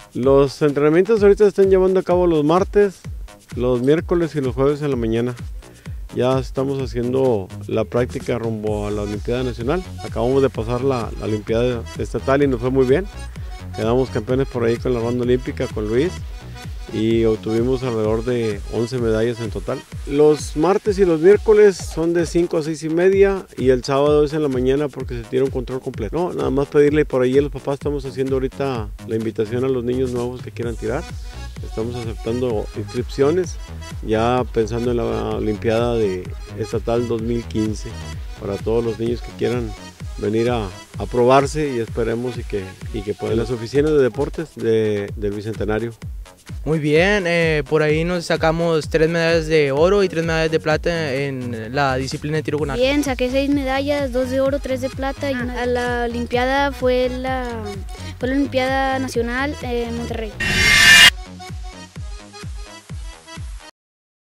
Los entrenamientos ahorita se están llevando a cabo los martes, los miércoles y los jueves en la mañana. Ya estamos haciendo la práctica rumbo a la Olimpiada Nacional. Acabamos de pasar la Olimpiada Estatal y nos fue muy bien. Quedamos campeones por ahí con la banda olímpica, con Luis, y obtuvimos alrededor de 11 medallas en total. Los martes y los miércoles son de 5 a 6 y media y el sábado es en la mañana porque se tiene un control completo. No, nada más pedirle por ahí a los papás, estamos haciendo ahorita la invitación a los niños nuevos que quieran tirar. Estamos aceptando inscripciones ya pensando en la Olimpiada Estatal 2015 para todos los niños que quieran venir a probarse y esperemos y que puedan las oficinas de deportes del Bicentenario. Muy bien, por ahí nos sacamos 3 medallas de oro y 3 medallas de plata en la disciplina de tiro con arco. Bien, saqué 6 medallas, 2 de oro, 3 de plata y a la Olimpiada fue la Olimpiada Nacional en Monterrey.